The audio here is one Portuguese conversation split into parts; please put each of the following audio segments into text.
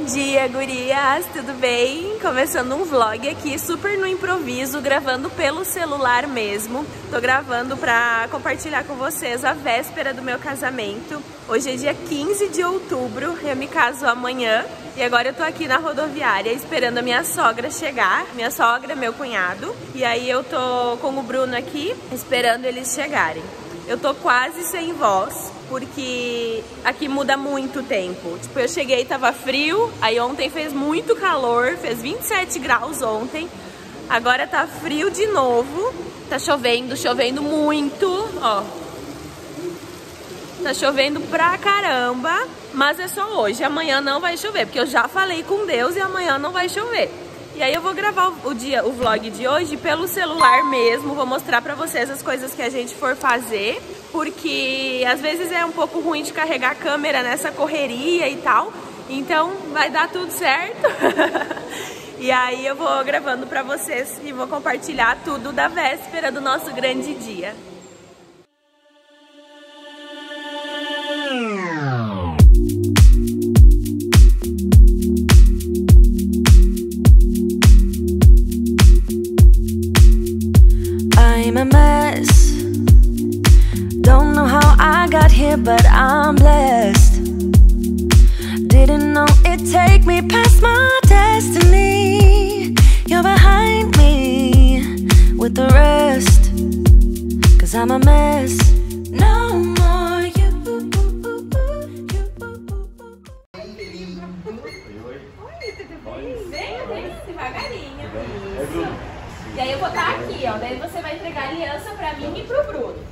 dia, gurias, tudo bem? Começando um vlog aqui, super no improviso, gravando pelo celular mesmo. Tô gravando pra compartilhar com vocês a véspera do meu casamento. Hoje é dia 15 de outubro, eu me caso amanhã. E agora eu tô aqui na rodoviária esperando a minha sogra chegar. Minha sogra, meu cunhado. E aí eu tô com o Bruno aqui, esperando eles chegarem. Eu tô quase sem voz, porque aqui muda muito o tempo. Tipo, eu cheguei e tava frio, aí ontem fez muito calor, fez 27 graus ontem. Agora tá frio de novo, tá chovendo muito, ó. Tá chovendo pra caramba, mas é só hoje, amanhã não vai chover, porque eu já falei com Deus e amanhã não vai chover. E aí eu vou gravar o vlog de hoje pelo celular mesmo, vou mostrar pra vocês as coisas que a gente for fazer, porque às vezes é um pouco ruim de carregar a câmera nessa correria e tal, então vai dar tudo certo. E aí eu vou gravando pra vocês e vou compartilhar tudo da véspera do nosso grande dia. I'm a mess. Don't know how I got here, but I'm blessed. Didn't know it'd take me past my destiny. You're behind me with the rest, 'cause I'm a mess. No more you. Oi, tudo bem? Vem devagarinho. E aí eu vou estar aqui, ó. Daí você vai entregar a aliança pra mim e pro Bruno.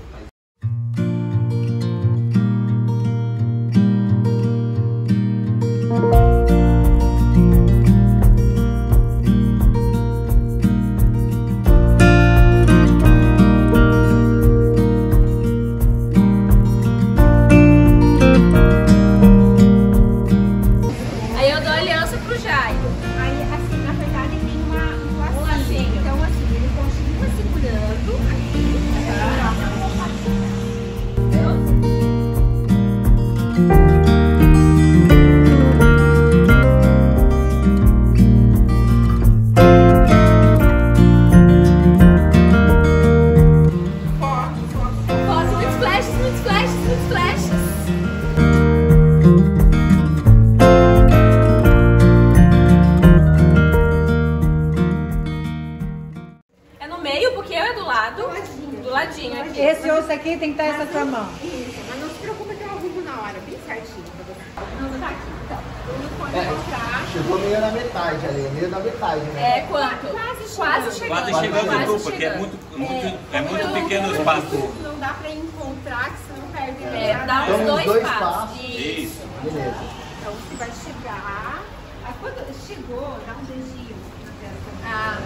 Aí eu dou a aliança pro Jairo. Aí, assim, na verdade, tem um lacinho. Então, assim, ele continua segurando aqui. Foto, muitos flashes, muitos flashes, muitos flashes. É no meio, porque eu é do lado. Do ladinho aqui. Esse osso aqui tem que estar essa tua mão. Isso, mas não se preocupa que eu arrumo na hora, bem certinho pra você. Não tá aqui, então. Não pode mostrar. Chegou meio na metade ali, meio da metade, né? É quanto? Quase chegando. Quase chegando no porque é muito pequeno o espaço. Não dá pra encontrar, que senão perde. Dá uns Então, dois passos. Isso. Beleza. Então você vai chegar. Aí quando chegou, dá um beijinho na testa. Ah.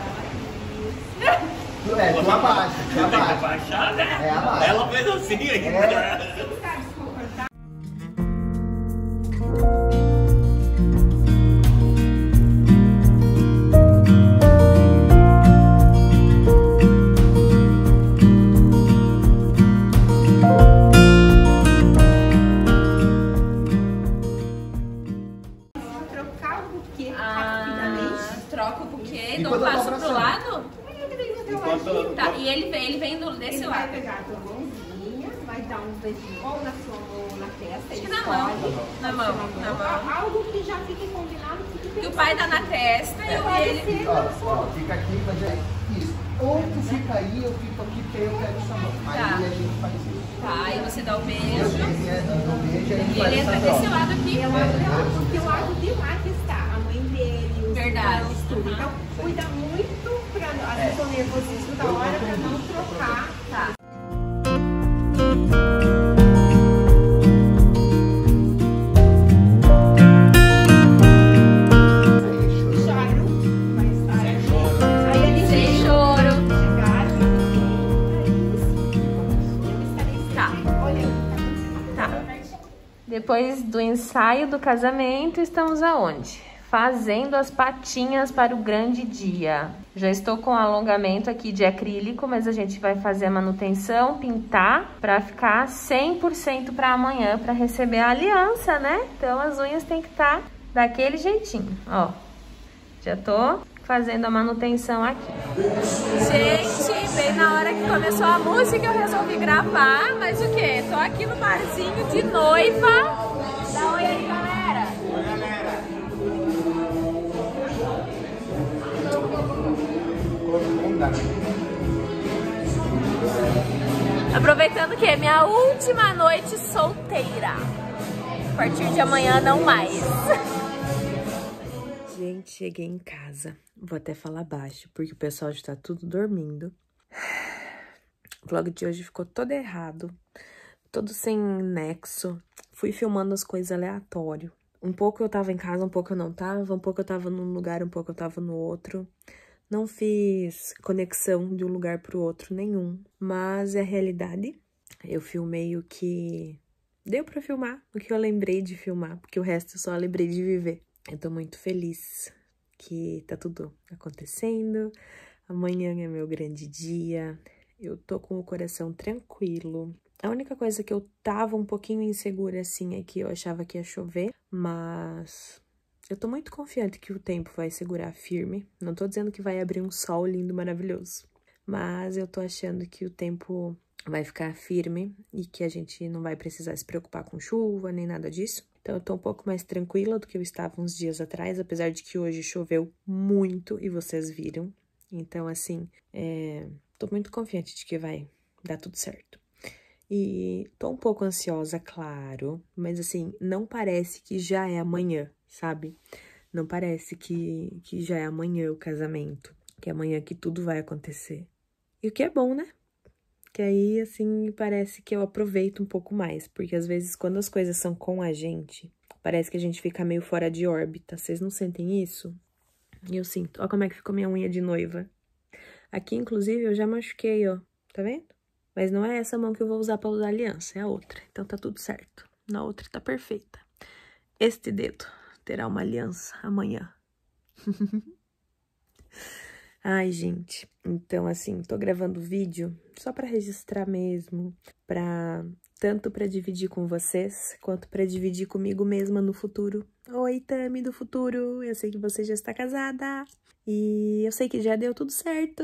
Tu abaixa, tu Tem que abaixa. abaixar, né? É, abaixa. Ela fez assim ainda. Tá desconfortável? Trocar o buquê rapidamente. Troca o buquê, dou um Enquanto eu tô passo pro abraçando. lado. Enquanto- Tá, e ele vem desse Ele vai lado. pegar a tua mãozinha, vai dar um beijinho ou na sua mão ou na testa. Acho que ele na mão. escolhe. Na mão, na mão. Algo que já fique combinado. Que o pai tá na testa e ele... Ó, fica aqui pra gente. Isso. Ou tu fica aí, eu fico aqui, porque eu pego essa mão. Aí Tá. a gente faz isso. Tá, aí você dá o Eu beijo. beijo, eu beijo, aí a gente E faz ele entra essa desse troca. lado aqui. Porque o lado de lá que está, a mãe dele, os Verdade. irmãos, tudo. Uhum. Então, cuida muito pra às vezes o nervosismo da hora pra não trocar. Tá. Jairo vai estar aqui. Aí ele Sem choro. chegar, eu estarei Tá. sempre olhando. Tá. Depois do ensaio do casamento, estamos aonde? Fazendo as patinhas para o grande dia. Já estou com alongamento aqui de acrílico, mas a gente vai fazer a manutenção, pintar, para ficar 100% para amanhã, para receber a aliança, né? Então as unhas tem que estar daquele jeitinho, ó. Já tô fazendo a manutenção aqui. Gente, bem na hora que começou a música eu resolvi gravar, mas o quê? Tô aqui no barzinho de noiva. Dá oi aí, galera. Oi, galera. Aproveitando que é minha última noite solteira. A partir de amanhã não mais. Gente, cheguei em casa. Vou até falar baixo, porque o pessoal já tá tudo dormindo. O vlog de hoje ficou todo errado. Todo sem nexo. Fui filmando as coisas aleatório. Um pouco eu tava em casa, um pouco eu não tava. Um pouco eu tava num lugar, um pouco eu tava no outro. Não fiz conexão de um lugar pro outro nenhum. Mas é a realidade. Eu filmei o que deu pra filmar, o que eu lembrei de filmar. Porque o resto eu só lembrei de viver. Eu tô muito feliz que tá tudo acontecendo. Amanhã é meu grande dia. Eu tô com o coração tranquilo. A única coisa que eu tava um pouquinho insegura, assim, é que eu achava que ia chover. Mas eu tô muito confiante que o tempo vai segurar firme. Não tô dizendo que vai abrir um sol lindo, maravilhoso. Mas eu tô achando que o tempo vai ficar firme e que a gente não vai precisar se preocupar com chuva, nem nada disso. Então, eu tô um pouco mais tranquila do que eu estava uns dias atrás, apesar de que hoje choveu muito e vocês viram. Então, assim, tô muito confiante de que vai dar tudo certo. E tô um pouco ansiosa, claro, mas assim, não parece que já é amanhã, sabe? Não parece que já é amanhã o casamento, que é amanhã que tudo vai acontecer. E o que é bom, né? Que aí, assim, parece que eu aproveito um pouco mais. Porque, às vezes, quando as coisas são com a gente, parece que a gente fica meio fora de órbita. Vocês não sentem isso? Eu sinto. Olha como é que ficou minha unha de noiva. Aqui, inclusive, eu já machuquei, ó. Tá vendo? Mas não é essa mão que eu vou usar pra usar aliança, é a outra. Então, tá tudo certo. Na outra tá perfeita. Este dedo terá uma aliança amanhã. Ai, gente, então, assim, tô gravando vídeo só pra registrar mesmo, tanto pra dividir com vocês, quanto pra dividir comigo mesma no futuro. Oi, Tami do futuro, eu sei que você já está casada, e eu sei que já deu tudo certo.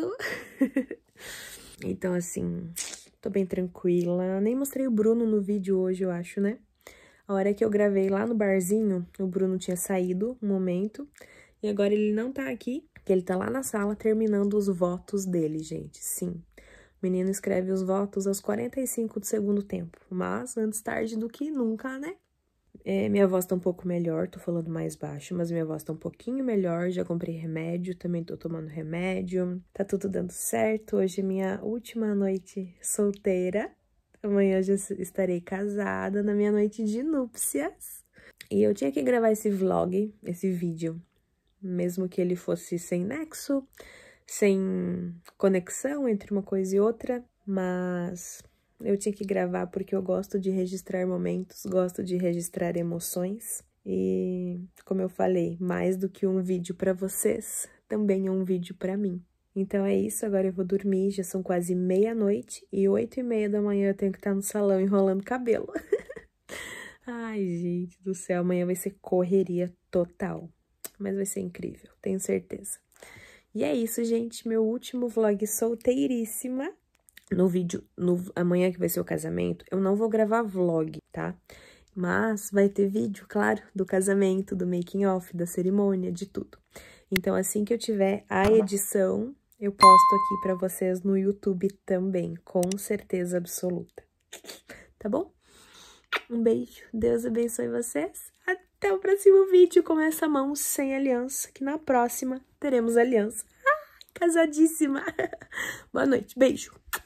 Então, assim, tô bem tranquila, nem mostrei o Bruno no vídeo hoje, eu acho, né? A hora que eu gravei lá no barzinho, o Bruno tinha saído um momento, e agora ele não tá aqui, que ele tá lá na sala terminando os votos dele, gente. Sim, o menino escreve os votos aos 45 do segundo tempo, mas antes tarde do que nunca, né? Minha voz tá um pouco melhor, tô falando mais baixo, mas minha voz tá um pouquinho melhor, já comprei remédio, também tô tomando remédio, tá tudo dando certo. Hoje é minha última noite solteira, amanhã já estarei casada na minha noite de núpcias. E eu tinha que gravar esse vlog, esse vídeo, mesmo que ele fosse sem nexo, sem conexão entre uma coisa e outra, mas eu tinha que gravar porque eu gosto de registrar momentos, gosto de registrar emoções. E, como eu falei, mais do que um vídeo pra vocês, também é um vídeo pra mim. Então é isso, agora eu vou dormir, já são quase meia-noite e 8h30 da manhã eu tenho que estar no salão enrolando cabelo. Ai, gente do céu, amanhã vai ser correria total. Mas vai ser incrível, tenho certeza. E é isso, gente, meu último vlog solteiríssima. No vídeo, amanhã que vai ser o casamento, eu não vou gravar vlog, tá? Mas vai ter vídeo, claro, do casamento, do making off, da cerimônia, de tudo. Então, assim que eu tiver a edição, eu posto aqui pra vocês no YouTube também, com certeza absoluta. Tá bom? Um beijo, Deus abençoe vocês. Até o próximo vídeo com essa mão sem aliança, que na próxima teremos aliança. Casadíssima! Boa noite, beijo!